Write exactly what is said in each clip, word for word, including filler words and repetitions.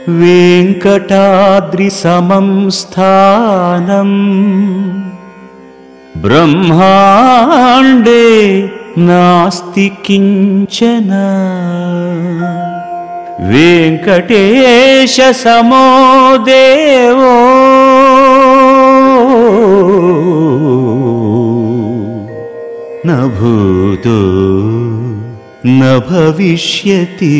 वेंकटाद्रि समं स्थानं ब्रह्मांडे नास्ति किंचन वेंकटेश समो देवो न भूतो न भविष्यति।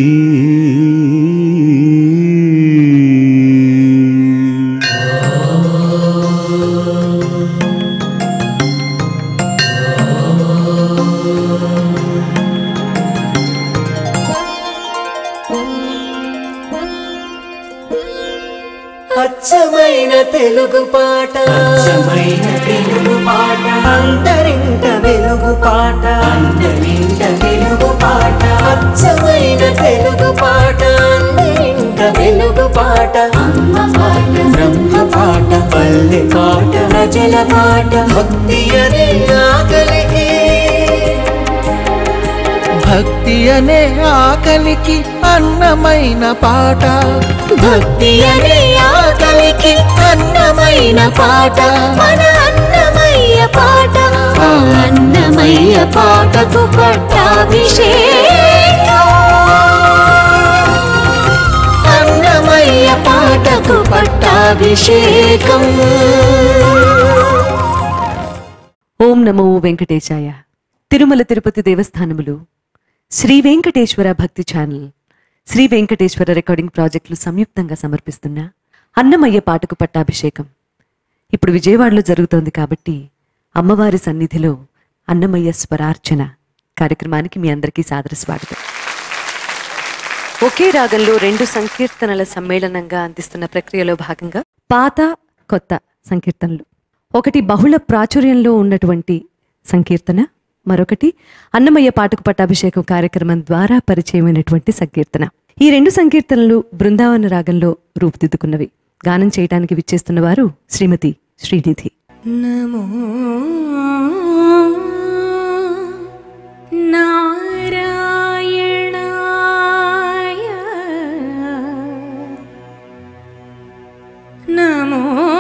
అచ్చమైన తెలుగు పాట అచ్చమైన తెలుగు పాట అంతరింట వెలుగు పాట అంతరింట వెలుగు పాట అచ్చమైన తెలుగు పాట అంతరింట వెలుగు పాట అమ్మ పాట బ్రహ్మ పాట పల్లె పాట ప్రజల పాట భక్తి అనే ఆకలికి భక్తి అనే ఆకలికి అన్నమైన పాట భక్తి అనే ఆకలికి అన్నమైన పాట మన అన్నమయ్య పాట ఆ అన్నమయ్య పాటకు పట్టాభిషేకం అన్నమయ్య పాటకు పట్టాభిషేకం. ఓం నమో వెంకటేశాయ. తిరుమల తిరుపతి దేవస్థానములు శ్రీ వెంకటేశ్వర భక్తి ఛానల్ శ్రీ వెంకటేశ్వర రికార్డింగ్ ప్రాజెక్టులు సంయుక్తంగా సమర్పిస్తున్న అన్నమయ్య పాటకు పట్టాభిషేకం ఇప్పుడు విజయవాడలో జరుగుతోంది కాబట్టి అమ్మవారి సన్నిధిలో అన్నమయ్య స్వరార్చన కార్యక్రమానికి మీ అందరికీ సాదర స్వాగతం. ఒకే రాగంలో రెండు సంకీర్తనల సమ్మేళనంగా అందిస్తున్న ప్రక్రియలో భాగంగా పాత కొత్త సంకీర్తనలు, ఒకటి బహుళ ప్రాచుర్యంలో ఉన్నటువంటి సంకీర్తన, మరొకటి అన్నమయ్య పాటకు పట్టాభిషేకం కార్యక్రమం ద్వారా పరిచయమైనటువంటి సంకీర్తన. ఈ రెండు సంకీర్తనలు బృందావన రాగంలో రూపుదిద్దుకున్నవి. గానం చేయడానికి విచ్చేస్తున్న వారు శ్రీమతి శ్రీనిధి. నమో నారాయణాయ నమో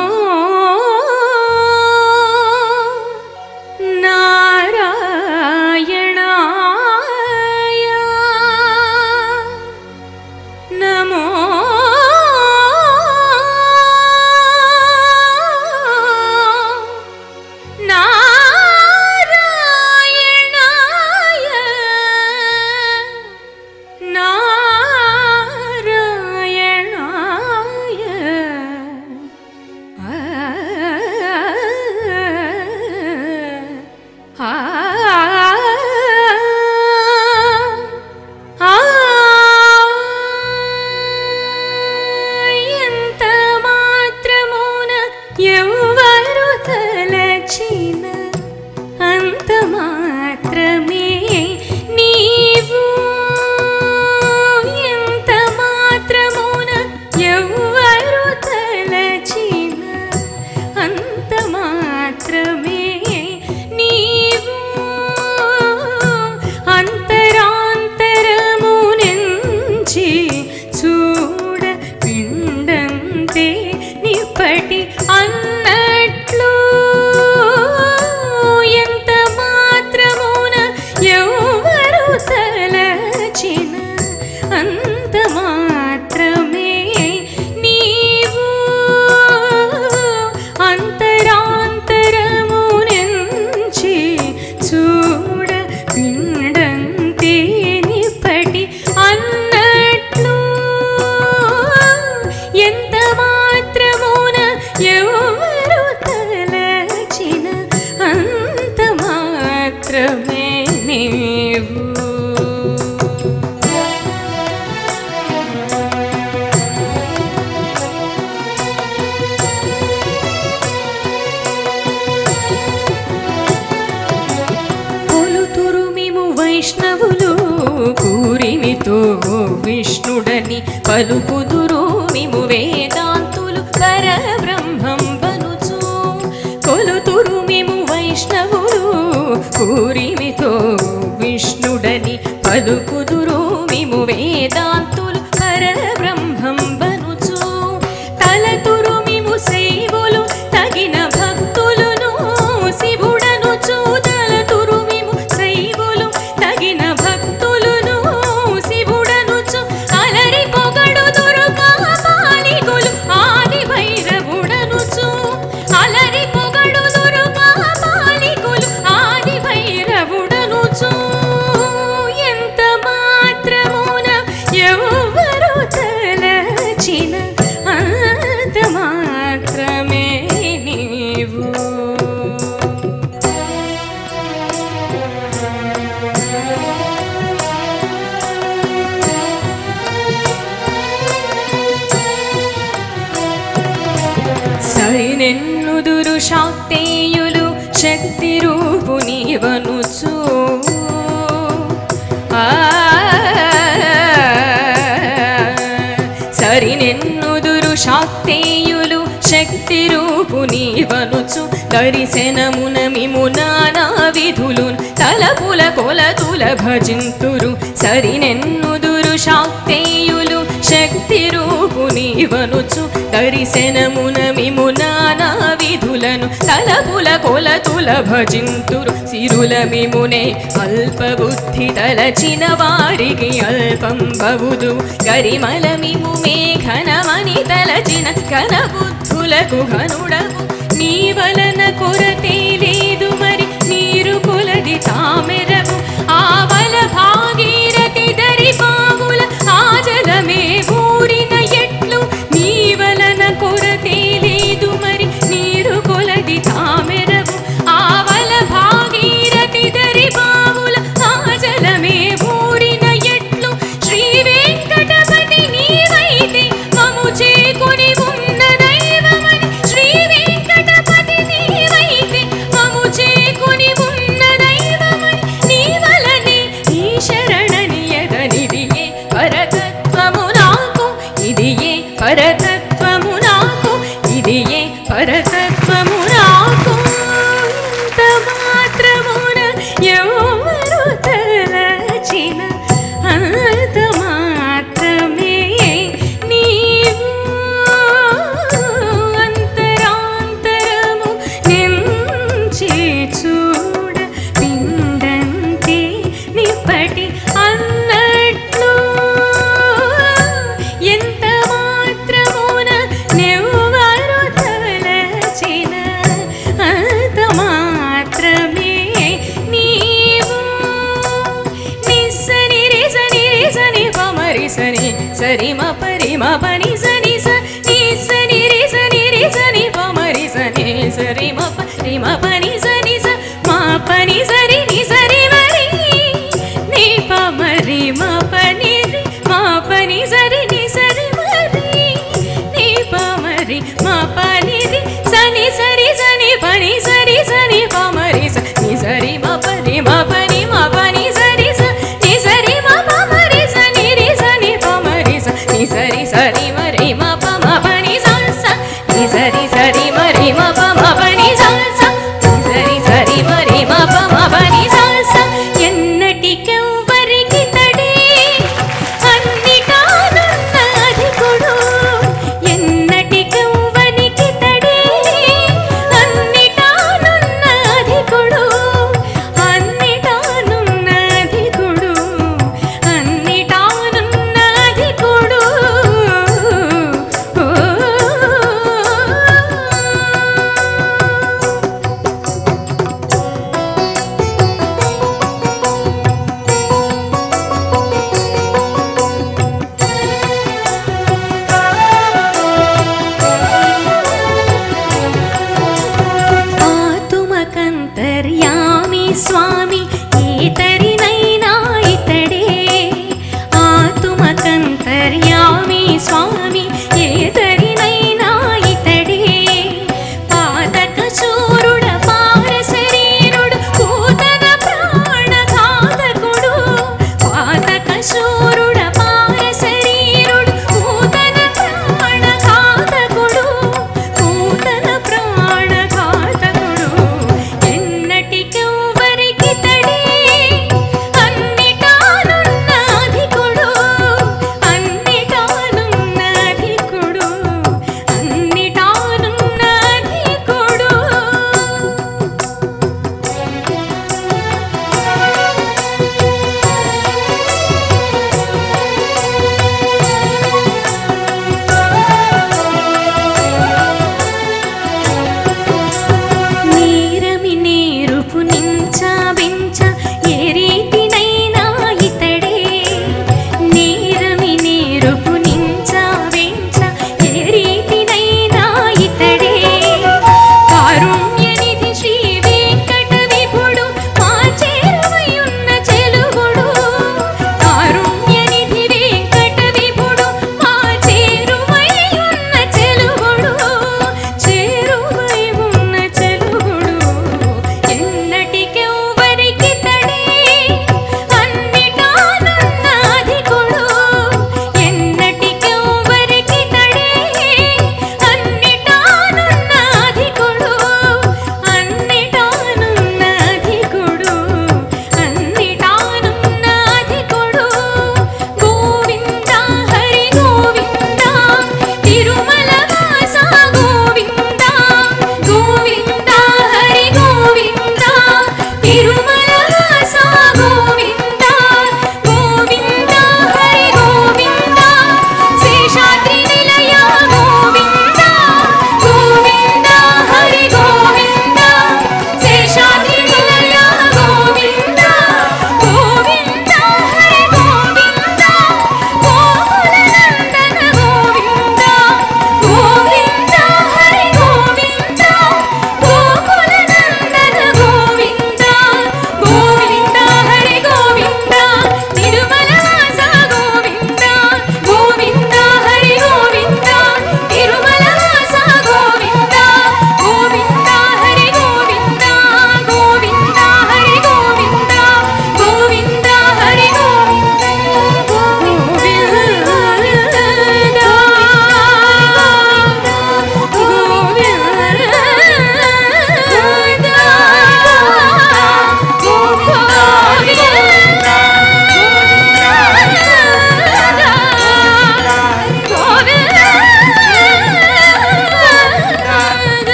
వైష్ణవులు కూరిమితో విష్ణుడని పలుకుదురు మిము వేదాంతులు పరబ్రహ్మం బనుచు కొలుతురు మిము వైష్ణవులు కూరిమితో విష్ణుడని పలుకుదురు మిము వేదాంతులు పరబ్రహ్మం బనుచు సరినెన్నుదురు శాక్తేయులు శక్తి రూపునివనుచు సరినెన్నుదురు శాక్తేయులు శక్తి రూపునివనుచు దర్శనమున మిము నానా విధులు తలపుల కొలతుల భజింతురు సరినెన్నుదురు శాక్తేయులు శక్తి రూపునివనుచు దర్శనమున మిము నానా విధులను తలపుల కొలతుల భజింతురు సిరుల మిమునే అల్పబుద్ధి తలచిన వారికి అల్పం బవుదు గరిమల మిము మేఘనమని తలచిన ఘనబుద్ధులకు ఘనుడవు నీ వలన కొరతే లేదు మరి నీరు కొలది తామెరవు ఆవల భాగీరథి దరి పావుల ఆజలమే ఊరిన ఎట్లు నీ వలన కొరతే లేదు మరి నీరు కొలది తామెరవు ఆవల భాగీరథి దరి పావుల ఆజలమే ఊరిన ఎట్లు శ్రీ వెంకటపతి నీవైతే మము చేకొని ఉన్న దైవమని శ్రీ వెంకటపతి నీవైతే మము చేకొని ఉన్న దైవమని నీ వలనే ఈ శరణని ఎదనిదియే పరతత్వము నాకు ఇదియే పరతత్వము నాకు ఇదియే పరతత్వము నాకు ఇంత మాత్రమున ఎవరు తలచిన అంత మాత్రమే నీవు అంతరాంతరము నించి చూడ పిండంతే నిప్పటి అన్నట్లు ఎంత మాత్రమున నెవ్వరు తలచిన అంత మాత్రమే నీవు నిస్సని రిసని రిసని పమరిసని సరి మ పరి మ పని సని స నిస్సని రిసని రిసని పమరిసని సరి మ పరి మ పని సని స మా పని సరి ని సరి మరి నీ పమరి మా పని రి మా పని సరి ని సరి మరి నీ పమరి మా పని రి సని సరి సని పని సరి సని పమరి స ని సరి మా పని మా పని మా పని సరి స ని సరి మా పమరి స ని రి సని పమరి స ని సరి సరి మరి మా ప మా పని స స ని సరి సరి మరి మా ప మా పని స స ని సరి సరి మరి మా ప మా పని స స ఎన్నటికెవ్వరికి తడే అన్నిటానున్న అధికుడు ఎన్నటికెవ్వనికి తడే అన్నిటానున్న అధికుడు అన్నిటానున్న అధికుడు అన్నిటానున్న అధికుడు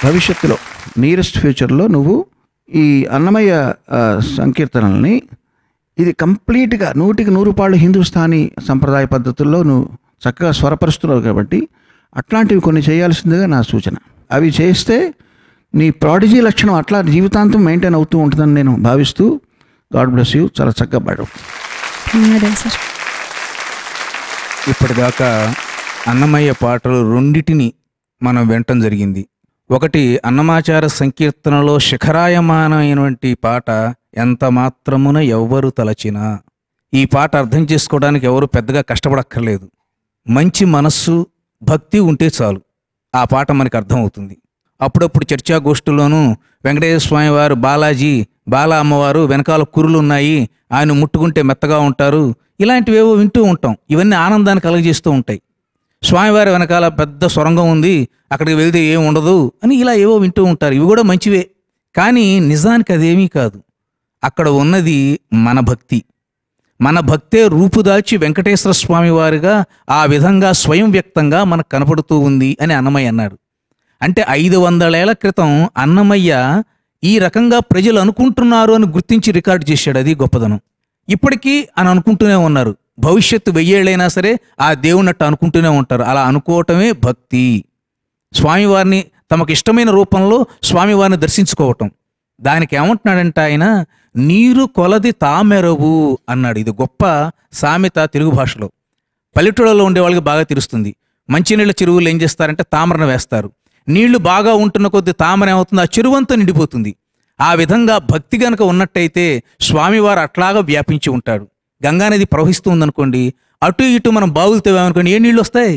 భవిష్యత్తులో నియరెస్ట్ ఫ్యూచర్లో నువ్వు ఈ అన్నమయ్య ఆ, సంకీర్తనల్ని ఇది కంప్లీట్గా నూటికి నూరు పాళ్ళు హిందుస్థానీ సంప్రదాయ పద్ధతుల్లో నువ్వు చక్కగా స్వరపరుస్తున్నావు కాబట్టి అట్లాంటివి కొన్ని చేయాల్సిందిగా నా సూచన. అవి చేస్తే నీ ప్రాడిజీ లక్షణం అట్లా జీవితాంతం మెయింటైన్ అవుతూ ఉంటుందని నేను భావిస్తూ, గాడ్ బ్లెస్ యూ. చాలా చక్కగా పాడావు. ధన్యవాదాలు సార్. ఇప్పటిదాకా అన్నమయ్య పాటలు రెండిటిని మనం వినటం జరిగింది. ఒకటి అన్నమాచార సంకీర్తనలో శిఖరాయమానమైనటువంటి పాట ఎంత మాత్రమున ఎవ్వరు తలచినా. ఈ పాట అర్థం చేసుకోవడానికి ఎవరు పెద్దగా కష్టపడక్కర్లేదు. మంచి మనస్సు, భక్తి ఉంటే చాలు ఆ పాట మనకు అర్థమవుతుంది. అప్పుడప్పుడు చర్చాగోష్ఠుల్లోనూ వెంకటేశ్వర స్వామి వారు బాలాజీ, బాలా అమ్మవారు వెనకాల కురులు ఉన్నాయి, ఆయన ముట్టుకుంటే మెత్తగా ఉంటారు, ఇలాంటివేవో వింటూ ఉంటాం. ఇవన్నీ ఆనందాన్ని కలుగజేస్తూ ఉంటాయి. స్వామివారి వెనకాల పెద్ద సొరంగం ఉంది, అక్కడికి వెళ్తే ఏం ఉండదు అని ఇలా ఏవో వింటూ ఉంటారు. ఇవి కూడా మంచివే, కానీ నిజానికి అదేమీ కాదు. అక్కడ ఉన్నది మన భక్తి. మన భక్తే రూపుదాల్చి వెంకటేశ్వర స్వామి వారిగా ఆ విధంగా స్వయం వ్యక్తంగా మనకు కనపడుతూ ఉంది అని అన్నమయ్య అన్నాడు. అంటే ఐదు వందలేళ్ల క్రితం అన్నమయ్య ఈ రకంగా ప్రజలు అనుకుంటున్నారు అని గుర్తించి రికార్డు చేశాడు. అది గొప్పదనం. ఇప్పటికీ అని అనుకుంటూనే ఉన్నారు. భవిష్యత్తు వెయ్యేళ్ళైనా సరే ఆ దేవున్నట్టు అనుకుంటూనే ఉంటారు. అలా అనుకోవటమే భక్తి. స్వామివారిని తమకు ఇష్టమైన రూపంలో స్వామివారిని దర్శించుకోవటం. దానికి ఏమంటున్నాడంటే ఆయన, నీరు కొలది తామెరవు అన్నాడు. ఇది గొప్ప సామెత తెలుగు భాషలో. పల్లెటూళ్ళలో ఉండే వాళ్ళకి బాగా తెలుస్తుంది. మంచినీళ్ళ చెరువులు ఏం చేస్తారంటే తామరను వేస్తారు. నీళ్లు బాగా ఉంటున్న కొద్ది తామర ఏమవుతుంది, ఆ చెరువంతా నిండిపోతుంది. ఆ విధంగా భక్తి గనక ఉన్నట్టయితే స్వామివారు అట్లాగా వ్యాపించి ఉంటాడు. గంగానది ప్రవహిస్తూ ఉందనుకోండి, అటు ఇటు మనం బావులు తవ్వామనుకోండి, ఏ నీళ్ళు వస్తాయి?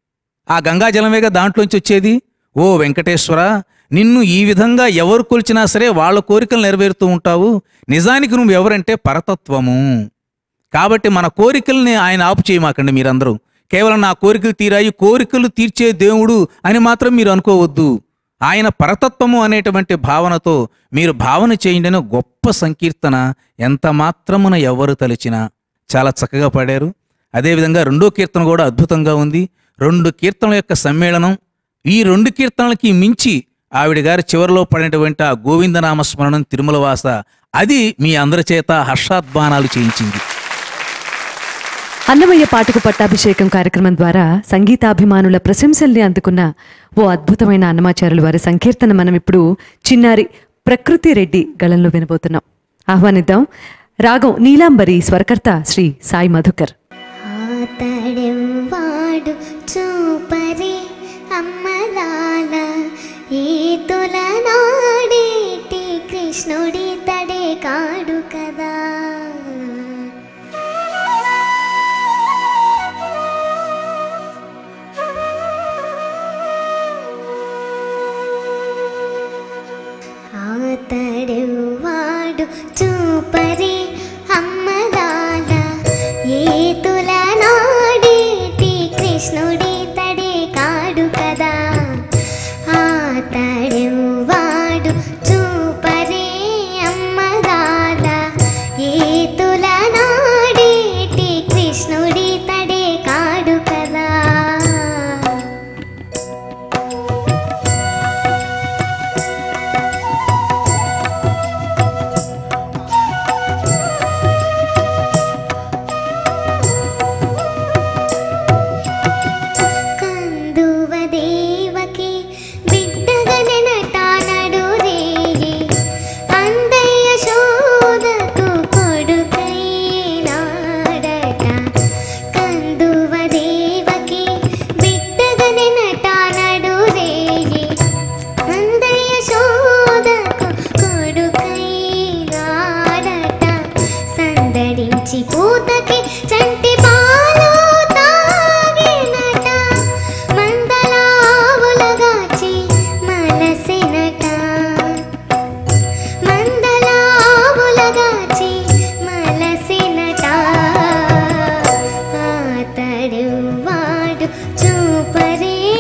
ఆ గంగా జలమేగా దాంట్లోంచి వచ్చేది. ఓ వెంకటేశ్వర, నిన్ను ఈ విధంగా ఎవరు కొలిచినా సరే వాళ్ళ కోరికలు నెరవేరుతూ ఉంటావు. నిజానికి నువ్వు ఎవరంటే పరతత్వము. కాబట్టి మన కోరికల్ని ఆయన ఆపు చేయమాకండి. మీరందరూ కేవలం నా కోరికలు తీరాయి, కోరికలు తీర్చే దేవుడు అని మాత్రం మీరు అనుకోవద్దు. ఆయన పరతత్వము అనేటువంటి భావనతో మీరు భావన చేయండి అని గొప్ప సంకీర్తన ఎంత మాత్రమున ఎవరు తలిచినా. చాలా చక్కగా పాడారు. అదేవిధంగా రెండో కీర్తన కూడా అద్భుతంగా ఉంది. రెండు కీర్తనల యొక్క సమ్మేళనం. ఈ రెండు కీర్తనలకి మించి ఆవిడ గారి చివరిలో పడినటువంటి ఆ గోవిందనామస్మరణం తిరుమల వాస, అది మీ అందరి చేత హర్షాధ్వానాలు చేయించింది. అన్నమయ్య పాటకు పట్టాభిషేకం కార్యక్రమం ద్వారా సంగీతాభిమానుల ప్రశంసల్ని అందుకున్న ఓ అద్భుతమైన అన్నమాచార్యుల వారి సంకీర్తన మనం ఇప్పుడు చిన్నారి ప్రకృతి రెడ్డి గళంలో వినబోతున్నాం. ఆహ్వానిద్దాం. రాగం నీలాంబరి, స్వరకర్త శ్రీ సాయి మధుకర్. ఆతడెవ్వాడు చూపరి అమ్మలాల ఈతుల నాడేటి కృష్ణుడి తడే కాడు కదా. ఆతడెవ్వాడు చూపరి అమ్మలాల ఈతుల నాడేటి కృష్ణుడి తడే కాడు కదా. ఆతడెవ్వాడు చూపరి అమ్మలాల ఈతుల నాడేటి కృష్ణుడి తడే కాడు కదా. పూతకి చంటి పాలు తాగినట, మందలావులగాచి మలసినట, మందలావులగాచి మలసినట. ఆతడెవ్వాడు చూపరే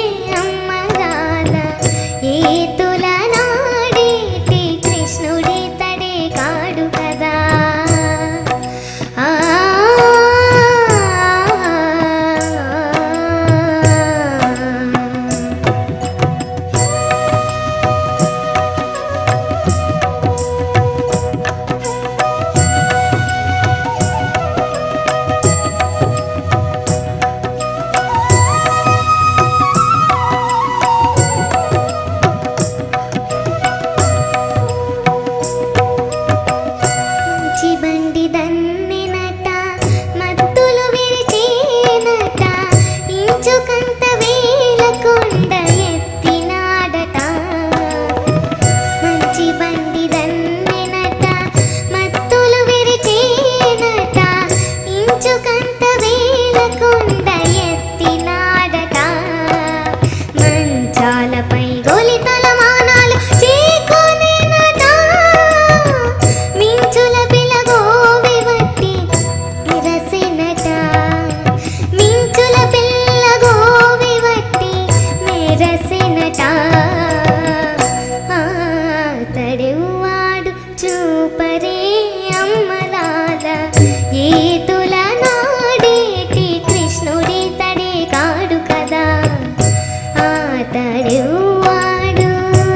కొండ ఎత్తినాడట మంచి బండి దన్నెనట మత్తులు విరిచేనట ఇంచుకంత వేల కొండ ఎత్తినాడట మంచాలపై గోలితల మానాలు చేకొనేనట మించుల పిల్లగోవి వట్టి మెరసెనట మించుల పిల్లగోవి వట్టి మెరసెనట తడెవాడు చూపరే అమ్మలాల ఏతుల నాడేటి కృష్ణుడి తడే కాడు కదా ఆ తడెవాడు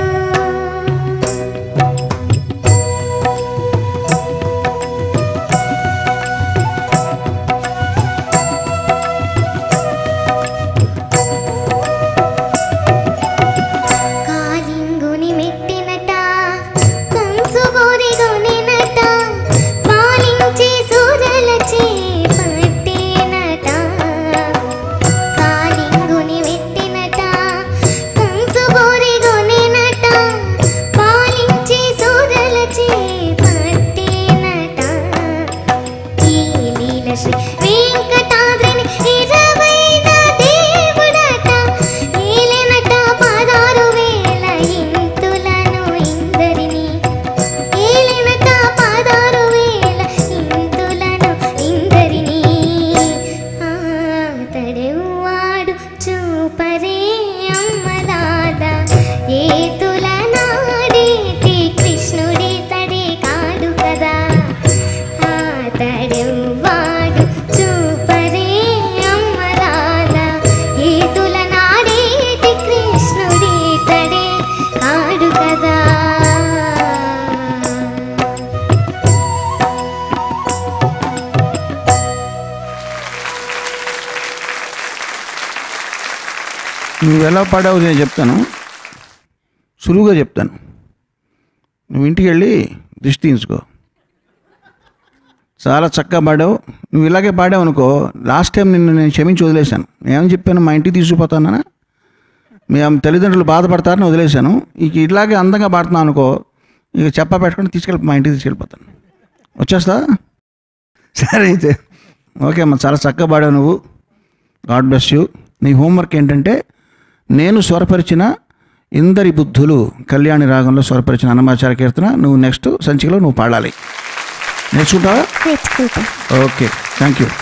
కాలింగుని మెట్టినట కంసు గోరిగొనినట పాలించి సూరలచే పట్టేనట కాలింగుని మెట్టినట కంసు గోరిగొనినట పాలించి సూరలచే పట్టేనట ఈ లీల శ్రీ వెంకటాద్రిని ఇరవైన దేవుడట ఏలెనట పదారు వేల ఇంతులను ఇందరిని ఏలెనట పదారు వేల ఇంతులను ఇందరిని ఆ తడెవాడు చూపరే అమ్మలాద ఏతుల నాడేటి కృష్ణుడి తడే కాడు కదా ఆ తడెవాడు చూపరే అమ్మలాద ఏతుల నాడేటి కృష్ణుడి తడే కాడు కదా నువ్వు ఎలా పాడావు నేను చెప్తాను, సులువుగా చెప్తాను. నువ్వు ఇంటికి వెళ్ళి దిష్టి తీయించుకో. చాలా చక్కగా పాడావు. నువ్వు ఇలాగే పాడావు అనుకో, లాస్ట్ టైం నిన్ను నేను క్షమించి వదిలేశాను. ఏమని చెప్పాను, మా ఇంటికి తీసుకుపోతానా, మీ తల్లిదండ్రులు బాధపడతారని వదిలేశాను. ఇక ఇలాగే అందంగా పాడుతున్నావు అనుకో, ఇక చెప్ప పెట్టుకొని తీసుకెళ్ళి మా ఇంటికి తీసుకెళ్ళిపోతాను. వచ్చేస్తా? సరే అయితే ఓకే అమ్మ, చాలా చక్కగా పాడావు నువ్వు. God bless you. నీ హోంవర్క్ ఏంటంటే, నేను స్వరపరిచిన ఇందరి బుద్ధులు కళ్యాణి రాగంలో స్వరపరిచిన అన్నమాచార్య కీర్తన నువ్వు నెక్స్ట్ సంచికలో నువ్వు పాడాలి. నేర్చుకుంటావా? నేర్చుకుంటా. Okay, thank you.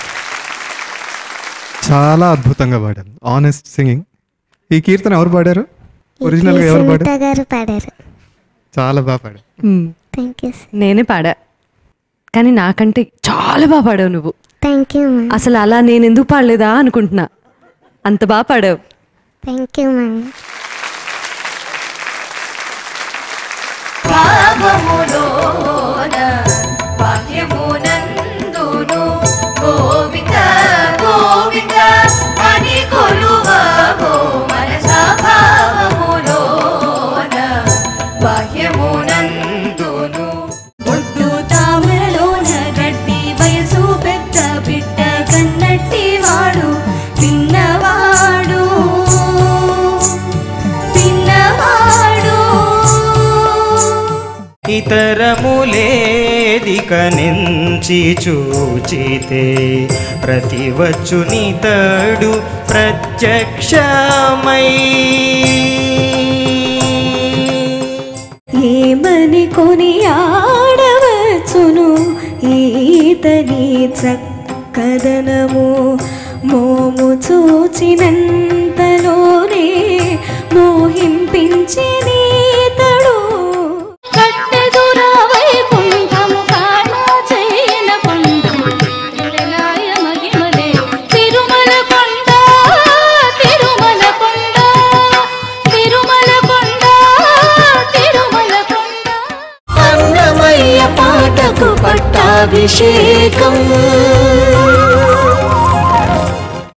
చాలా అద్భుతంగా పాడారు. Honest singing. ఈ కీర్తన ఎవరు పాడారు? ఒరిజినల్గా ఎవరు పాడారు? సునీత గారు పాడారు. చాలా బాగా పాడారు. Thank you. నేనే పాడా, కానీ నాకంటే చాలా బాగా పాడావు నువ్వు. Thank you ma'am. అసలు అలా నేను ఎందుకు పాడలేదా అనుకుంటున్నా, అంత బాగా పాడావు. Thank you ma'am. భావములోన బాహ్యమునందును గోవింద గోవింద అని కొలువవో మనసా. భావములోన బాహ్యమునందును బొడ్డు తామరలోన గడ్డి వయసు పెద్ద బిడ్డ కన్నట్టి వాడు పిన్నవాడు పిన్నవాడు. ఇతరములేదిక నుంచి చూచితే ప్రతివచ్చునితడు ప్రత్యక్షమై. ఏమని కొని ఆడవచ్చును ఈతని చక్కదనము మోము చూచినంతలోనే మోహింపించి నీతడు. కట్టెదురా వైకుంఠము కాణ చేయన కొండము తిరుమలాయ మహిమలే. తిరుమల కొండ తిరుమల కొండ తిరుమల కొండ తిరుమల కొండ. అన్నమయ్య పాటకు పట్టాభిషేకం.